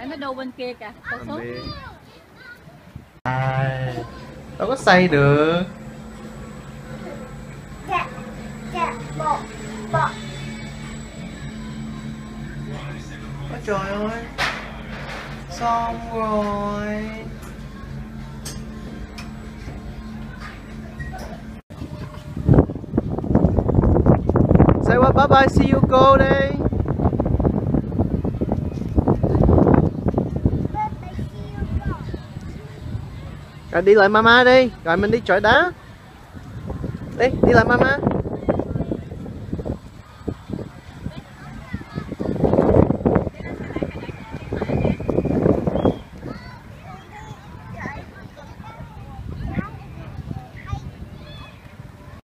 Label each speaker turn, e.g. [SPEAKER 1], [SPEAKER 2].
[SPEAKER 1] Anh nó đâu bên kia kìa, tao xuống.
[SPEAKER 2] Đâu có xây được. Ôi trời ơi. Xong rồi. Say what, bye bye, see you go đi. Rồi đi lại mama đi, rồi mình đi chọi đá. Đi lại mama.